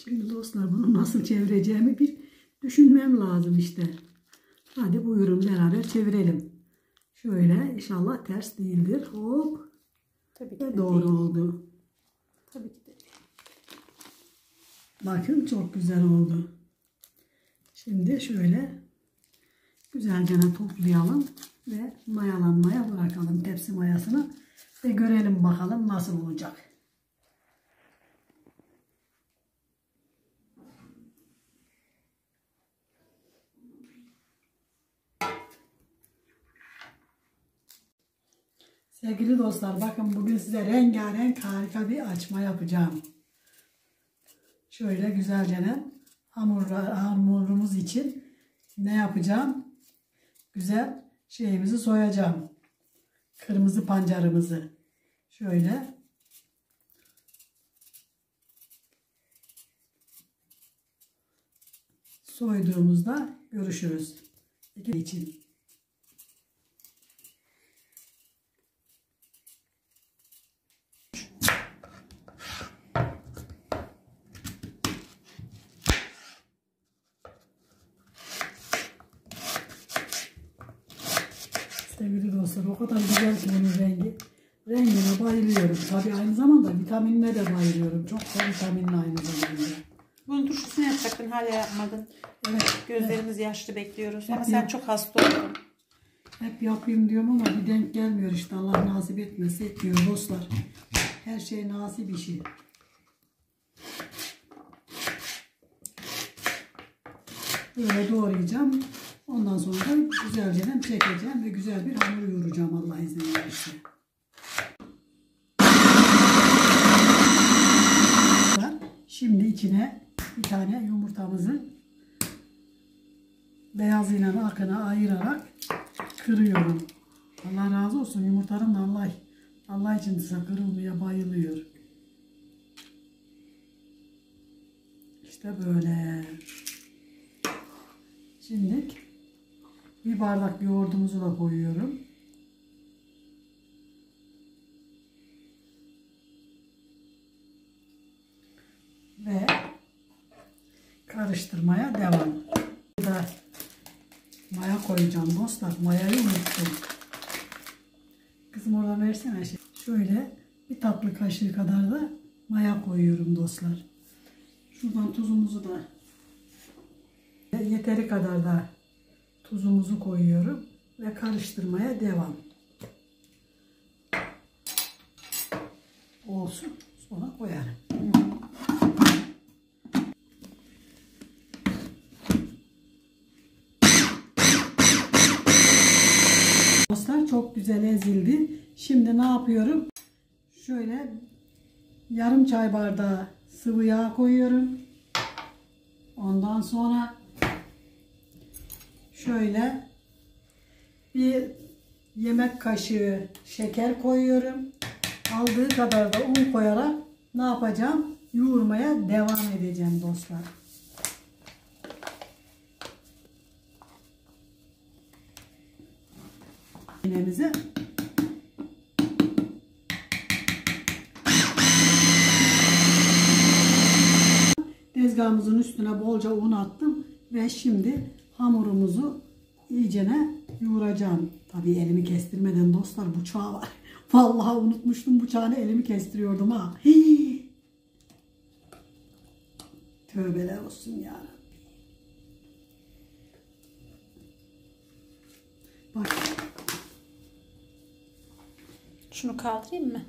Şimdi dostlar bunu nasıl çevireceğimi bir düşünmem lazım işte. Hadi buyurun beraber çevirelim. Şöyle inşallah ters değildir. Hop. Tabii ki de doğru değil. oldu. Tabii ki de. Bakın çok güzel oldu. Şimdi şöyle güzelce toplayalım ve mayalanmaya bırakalım tepsi mayasını ve görelim bakalım nasıl olacak. Sevgili dostlar bakın bugün size rengarenk harika bir açma yapacağım. Şöyle güzelce hamurumuz için ne yapacağım? Güzel şeyimizi soyacağım. Kırmızı pancarımızı. Şöyle. Soyduğumuzda görüşürüz. İçin. Sevgili dostlar o kadar güzel ki bunun rengi. Rengine bayılıyorum. Tabii aynı zamanda vitaminine de bayılıyorum. Çok da vitaminli aynı zamanda. Bunun turşusunu yapacaktın, hala yapmadın. Evet. Gözlerimiz yaşlı bekliyoruz. Ama Hep sen yap. çok hasta oldun. Hep yapayım diyorum ama bir denk gelmiyor işte. Allah nasip etmez. Etmiyor dostlar. Her şey nasip işi. Böyle doğrayacağım. Ondan sonra da güzelce çekeceğim ve güzel bir hamur yoğuracağım Allah izin verirse. Şimdi içine bir tane yumurtamızı beyazıyla akını ayırarak kırıyorum. Allah razı olsun yumurtanın da Allah için size kırılmaya bayılıyor. İşte böyle. Şimdi bir bardak yoğurdumuzu da koyuyorum. Ve karıştırmaya devam. Burada maya koyacağım dostlar. Mayayı unuttum. Kızım orada versene. Şöyle bir tatlı kaşığı kadar da maya koyuyorum dostlar. Şuradan tuzumuzu da yeteri kadar da tuzumuzu koyuyorum ve karıştırmaya devam. Olsun. Sonra koyarım. Dostlar çok güzel ezildi. Şimdi ne yapıyorum? Şöyle yarım çay bardağı sıvı yağ koyuyorum. Ondan sonra şöyle bir yemek kaşığı şeker koyuyorum. Aldığı kadar da un koyarak ne yapacağım? Yoğurmaya devam edeceğim dostlar. Yinemize tezgahımızın üstüne bolca un attım ve şimdi hamurumuzu iyicene yoğuracağım. Tabii elimi kestirmeden dostlar, bıçağı var. Vallahi unutmuştum bıçağını, elimi kestiriyordum ha. Hii. Tövbeler olsun ya. Bak. Şunu kaldırayım mı?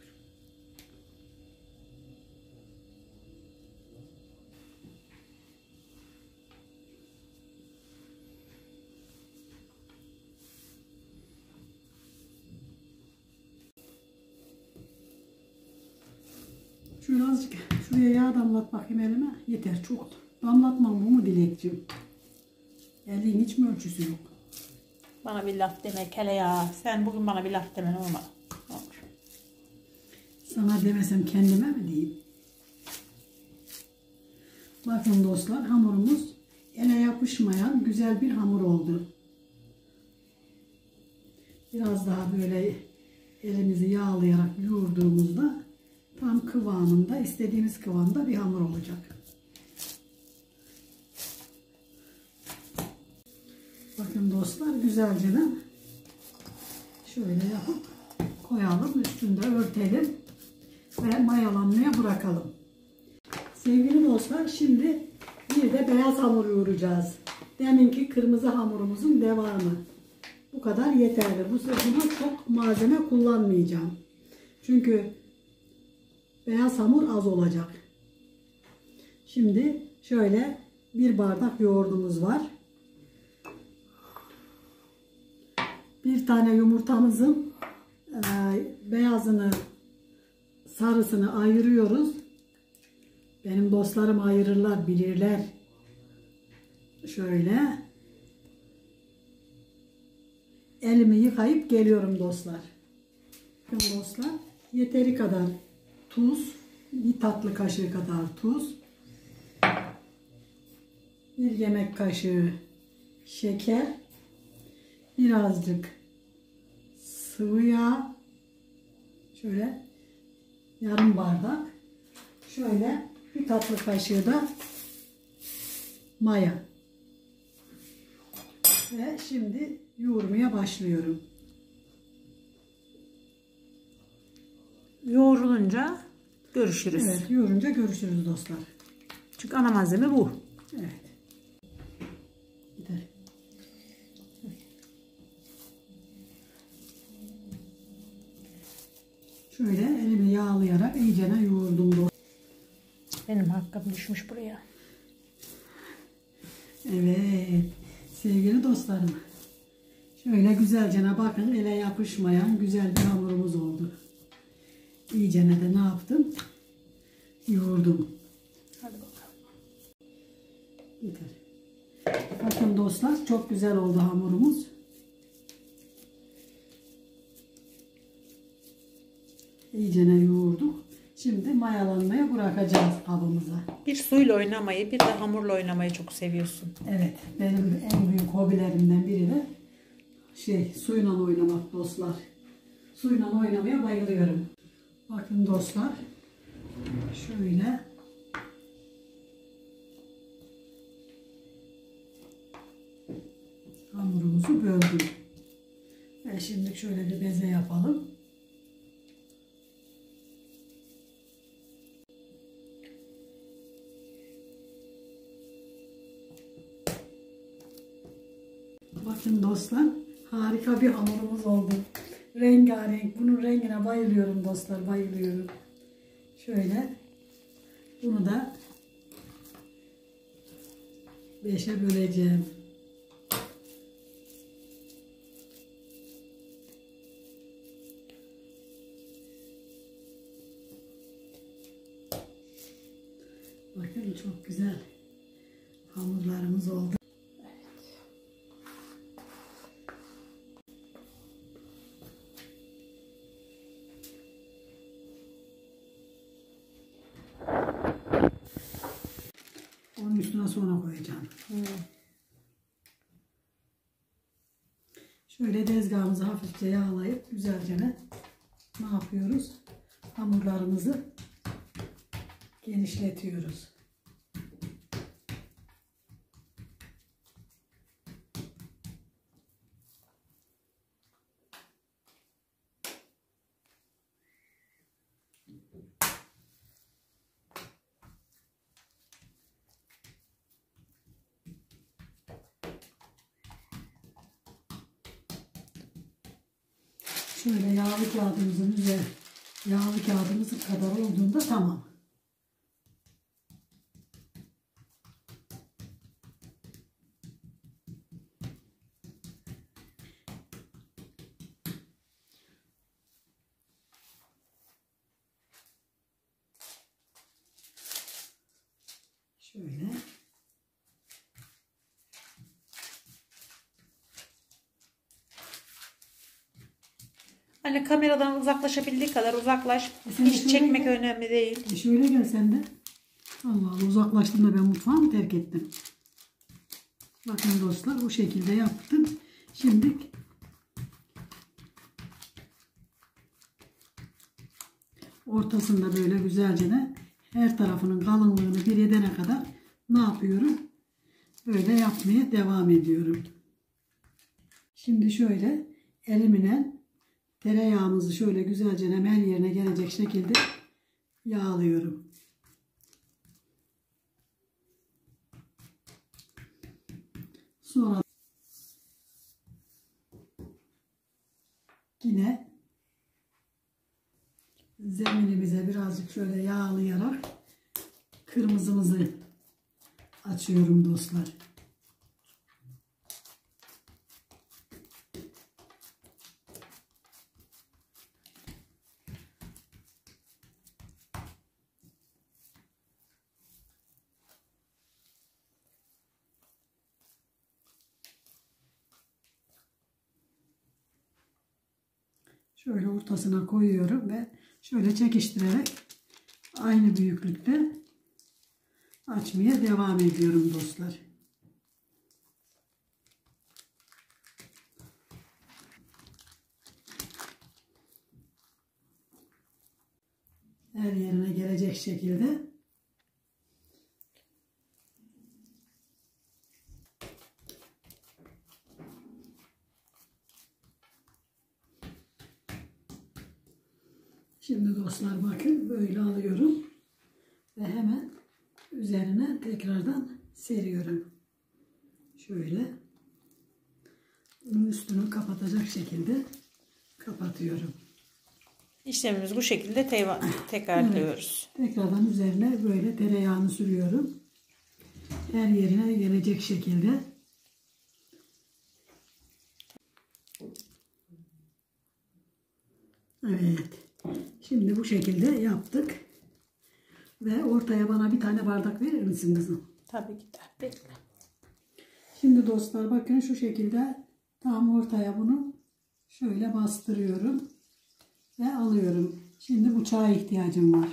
Şöyle azıcık şuraya yağ damlat bakayım elime. Yeter, çok. Damlatmam bu mu Dilekciğim? Elin hiç mi ölçüsü yok? Bana bir laf deme hele ya. Sen bugün bana bir laf demen olmadı. Olur. Sana demesem kendime mi diyeyim? Bakın dostlar, hamurumuz ele yapışmayan güzel bir hamur oldu. Biraz daha böyle elimizi yağlayarak yoğurduğumuzda tam kıvamında, istediğimiz kıvamda bir hamur olacak. Bakın dostlar, güzelce de şöyle yapıp koyalım. Üstünde örtelim ve mayalanmaya bırakalım. Sevgili dostlar, şimdi bir de beyaz hamur yoğuracağız. Deminki kırmızı hamurumuzun devamı. Bu kadar yeterli. Bu sefer çok malzeme kullanmayacağım. Çünkü beyaz hamur az olacak. Şimdi şöyle bir bardak yoğurdumuz var. Bir tane yumurtamızın beyazını, sarısını ayırıyoruz. Benim dostlarım ayırırlar, bilirler. Şöyle elimi yıkayıp geliyorum dostlar. Bakın dostlar, yeteri kadar tuz, bir tatlı kaşığı kadar tuz, bir yemek kaşığı şeker, birazcık sıvı yağ, şöyle yarım bardak, şöyle bir tatlı kaşığı da maya. Ve şimdi yoğurmaya başlıyorum. Yoğrulunca görüşürüz. Evet, yoğurunca görüşürüz dostlar. Çünkü ana malzeme bu. Evet. Gider. Şöyle elimi yağlayarak iyicene yoğurdum dostlar. Benim hakkım düşmüş buraya. Evet. Sevgili dostlarım. Şöyle güzelce bakın, ele yapışmayan güzel bir hamurumuz oldu. İyicene de ne yaptım? Yoğurdum. Hadi bakalım. Yeter. Bakın dostlar, çok güzel oldu hamurumuz. İyicene yoğurduk. Şimdi mayalanmaya bırakacağız kabımıza. Bir suyla oynamayı, bir de hamurla oynamayı çok seviyorsun. Evet, benim en büyük hobilerimden biri de suyla oynamak dostlar. Suyla oynamaya bayılıyorum. Bakın dostlar, şöyle hamurumuzu böldüm. Ve şimdi şöyle bir beze yapalım. Bakın dostlar, harika bir hamurumuz oldu. Rengarenk. Bunun rengine bayılıyorum dostlar, bayılıyorum. Şöyle bunu da 5'e böleceğim. Bakın çok güzel hamurlarımız oldu. Onun üstüne sonra koyacağım. Şöyle tezgahımızı hafifçe yağlayıp güzelce ne yapıyoruz? Hamurlarımızı genişletiyoruz. Şöyle yağlı kağıdımızın üzeri, yağlı kağıdımız kadar olduğunda tamam. Şöyle. Hani kameradan uzaklaşabildiği kadar uzaklaş. Sen Hiç şöyle çekmek gel. önemli değil. Şöyle gel sen de. Allah Allah, uzaklaştığında ben mutfağımı terk ettim. Bakın dostlar, bu şekilde yaptım. Şimdi ortasında böyle güzelce her tarafının kalınlığını bir edene kadar ne yapıyorum? Böyle yapmaya devam ediyorum. Şimdi şöyle elimle tereyağımızı şöyle güzelce her yerine gelecek şekilde yağlıyorum. Sonra yine zeminimize birazcık şöyle yağlayarak kırmızımızı açıyorum dostlar. Şöyle ortasına koyuyorum ve şöyle çekiştirerek aynı büyüklükte açmaya devam ediyorum dostlar. Her yerine gelecek şekilde şimdi dostlar bakın böyle alıyorum ve hemen üzerine tekrardan seriyorum. Şöyle bunun üstünü kapatacak şekilde kapatıyorum. İşlemimiz bu şekilde tekrarlıyoruz. Evet, tekrardan üzerine böyle tereyağını sürüyorum. Her yerine gelecek şekilde. Evet. Şimdi bu şekilde yaptık. Ve ortaya bana bir tane bardak verir misin kızım? Tabii ki de. Bekle. Şimdi dostlar bakın şu şekilde tam ortaya bunu şöyle bastırıyorum. Ve alıyorum. Şimdi bıçağa ihtiyacım var.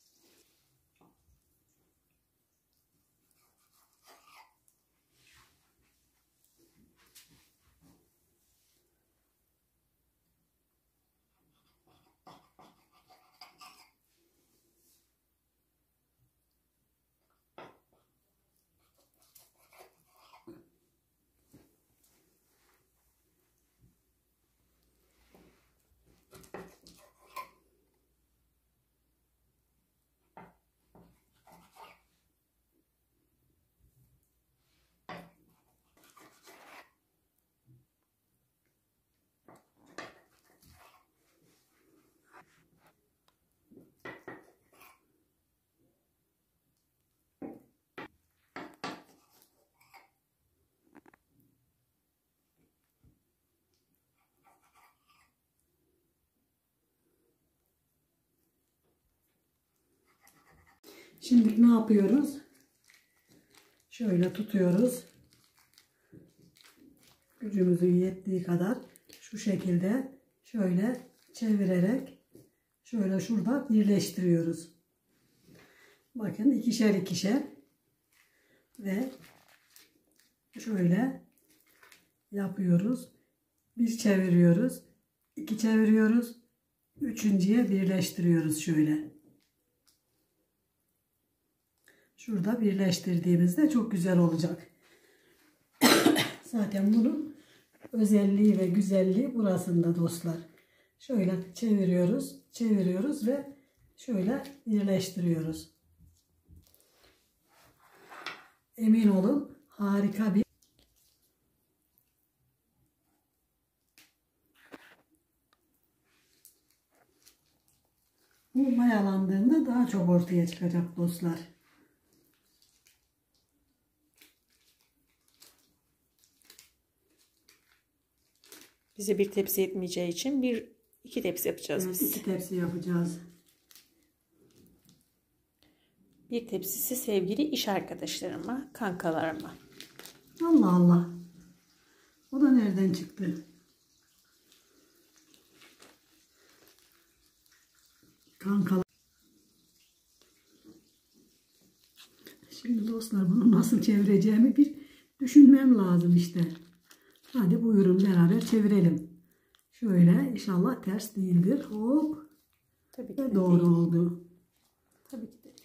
Şimdi ne yapıyoruz? Şöyle tutuyoruz. Gücümüzün yettiği kadar şu şekilde şöyle çevirerek şöyle şurada birleştiriyoruz. Bakın ikişer ikişer ve şöyle yapıyoruz. Bir çeviriyoruz. İki çeviriyoruz. Üçüncüye birleştiriyoruz şöyle. Şurada birleştirdiğimizde çok güzel olacak. Zaten bunun özelliği ve güzelliği burasında dostlar. Şöyle çeviriyoruz, çeviriyoruz ve şöyle birleştiriyoruz. Emin olun harika bir bu mayalandığında daha çok ortaya çıkacak dostlar. Bize bir tepsi yetmeyeceği için iki tepsi yapacağız Evet, biz. 2 tepsi yapacağız. Bir tepsisi sevgili iş arkadaşlarıma, kankalarıma. Allah Allah. O da nereden çıktı? Kankalar. Şimdi dostlar bunu nasıl çevireceğimi bir düşünmem lazım işte. Hadi buyurun beraber çevirelim. Şöyle inşallah ters değildir. Hop. Tabii ki de Doğru değil. oldu. Tabii ki de.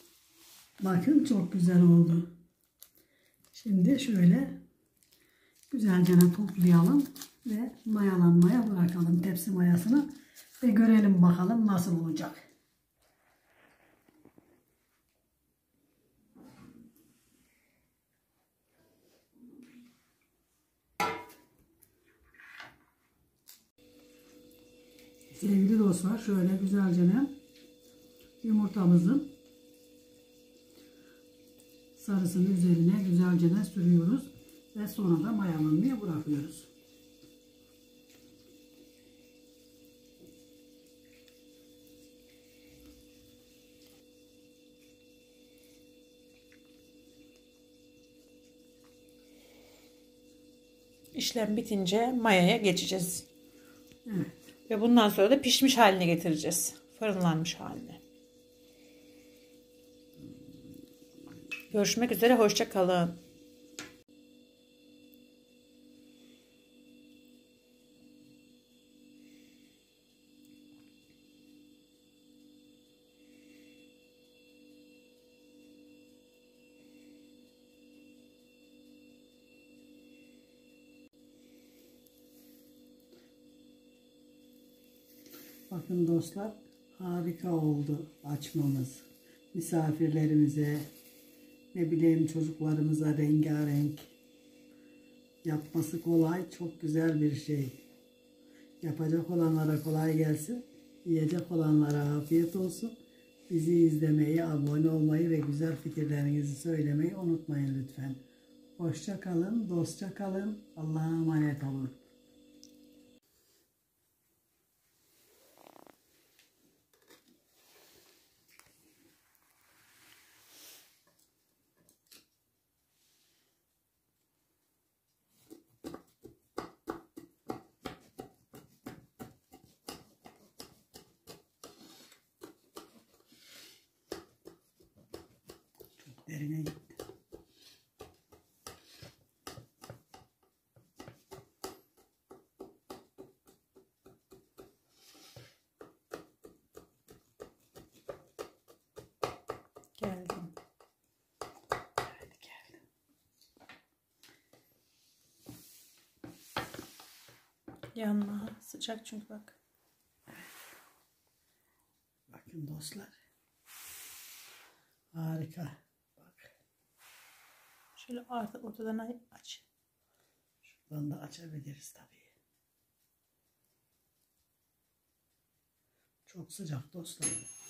Bakın çok güzel oldu. Şimdi şöyle Güzelce toplayalım ve mayalanmaya bırakalım tepsi mayasını ve görelim bakalım nasıl olacak. Sevgili dostlar, şöyle güzelce yumurtamızın sarısını üzerine güzelce sürüyoruz ve sonra da mayalanmaya bırakıyoruz. İşlem bitince mayaya geçeceğiz. Evet. Ve bundan sonra da pişmiş haline getireceğiz. Fırınlanmış haline. Görüşmek üzere. Hoşça kalın. Bakın dostlar, harika oldu açmamız. Misafirlerimize, ne bileyim çocuklarımıza rengarenk. Yapması kolay, çok güzel bir şey. Yapacak olanlara kolay gelsin. Yiyecek olanlara afiyet olsun. Bizi izlemeyi, abone olmayı ve güzel fikirlerinizi söylemeyi unutmayın lütfen. Hoşça kalın, dostça kalın. Allah'a emanet olun. Derine gitti. Geldim. Evet, geldim. Yanma. Sıcak çünkü bak. Bakın dostlar. Harika. Bak. Şöyle artık ortadan aç. Şuradan da açabiliriz tabii. Çok sıcak dostlar.